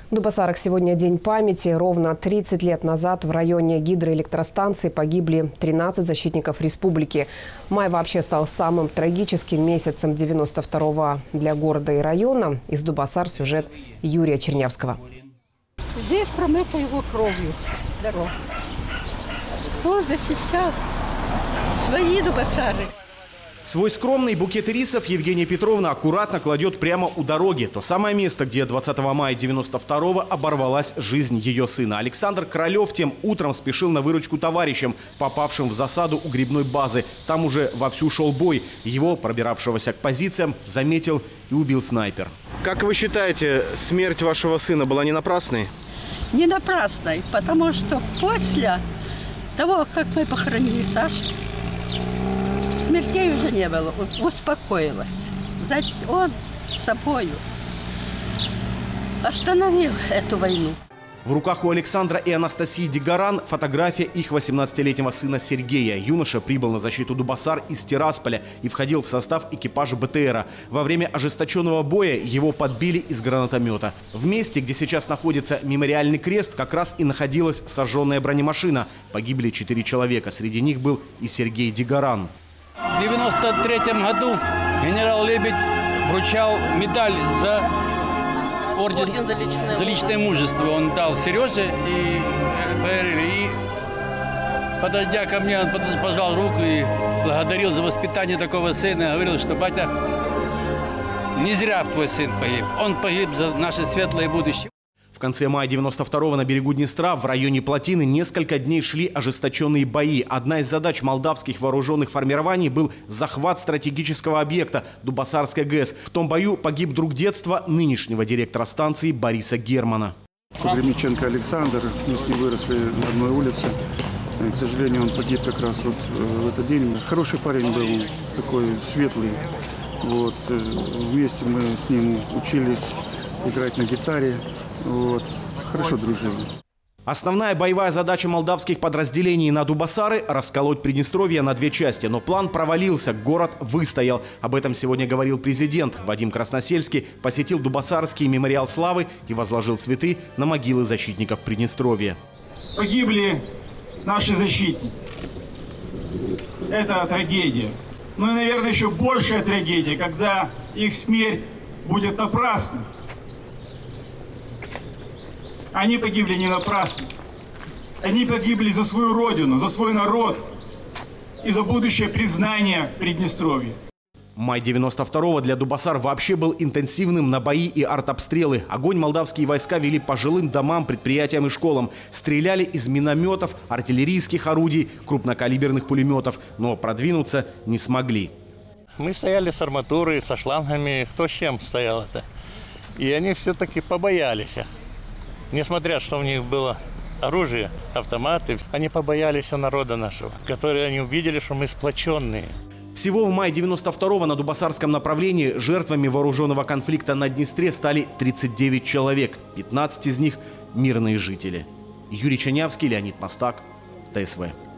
В Дубасарах сегодня день памяти. Ровно 30 лет назад в районе гидроэлектростанции погибли 13 защитников республики. Май вообще стал самым трагическим месяцем 92-го для города и района. Из Дубасар сюжет Юрия Чернявского. Здесь промыта его кровью дорога. Он защищал свои Дубасары. Свой скромный букет рисов Евгения Петровна аккуратно кладет прямо у дороги. То самое место, где 20 мая 92-го оборвалась жизнь ее сына. Александр Королев тем утром спешил на выручку товарищам, попавшим в засаду у грибной базы. Там уже вовсю шел бой. Его, пробиравшегося к позициям, заметил и убил снайпер. Как вы считаете, смерть вашего сына была не напрасной? Не напрасной, потому что после того, как мы похоронили Сашу, смертей уже не было, успокоилась. Значит, он с собою остановил эту войну. В руках у Александра и Анастасии Дигаран фотография их 18-летнего сына Сергея. Юноша прибыл на защиту Дубасар из Тирасполя и входил в состав экипажа БТРа. Во время ожесточенного боя его подбили из гранатомета. В месте, где сейчас находится мемориальный крест, как раз и находилась сожженная бронемашина. Погибли 4 человека. Среди них был и Сергей Дигаран. В 1993 году генерал Лебедь вручал медаль за орден за личное мужество. Он дал Сереже и подойдя ко мне, он пожал руку и благодарил за воспитание такого сына. Говорил, что батя, не зря твой сын погиб. Он погиб за наше светлое будущее. В конце мая 92-го на берегу Днестра в районе Плотины несколько дней шли ожесточенные бои. Одна из задач молдавских вооруженных формирований был захват стратегического объекта Дубасарской ГЭС. В том бою погиб друг детства нынешнего директора станции Бориса Германа. Погребниченко Александр, мы с ним выросли на одной улице. К сожалению, он погиб как раз вот в этот день. Хороший парень был, такой светлый. Вот. Вместе мы с ним учились играть на гитаре. Вот. Хорошо дружили. Основная боевая задача молдавских подразделений на Дубасары – расколоть Приднестровье на 2 части. Но план провалился, город выстоял. Об этом сегодня говорил президент. Вадим Красносельский посетил Дубасарский мемориал славы и возложил цветы на могилы защитников Приднестровья. Погибли наши защитники. Это трагедия. Ну и, наверное, еще большая трагедия, когда их смерть будет напрасной. Они погибли не напрасно. Они погибли за свою родину, за свой народ и за будущее признание Приднестровья. Май 92-го для Дубасар вообще был интенсивным на бои и артобстрелы. Огонь молдавские войска вели по жилым домам, предприятиям и школам. Стреляли из минометов, артиллерийских орудий, крупнокалиберных пулеметов. Но продвинуться не смогли. Мы стояли с арматурой, со шлангами, кто с чем стоял это. И они все-таки побоялись. Несмотря, что у них было оружие, автоматы, они побоялись народа нашего, которые они увидели, что мы сплоченные. Всего в мае 92-го на Дубасарском направлении жертвами вооруженного конфликта на Днестре стали 39 человек. 15 из них – мирные жители. Юрий Чернявский, Леонид Мостак, ТСВ.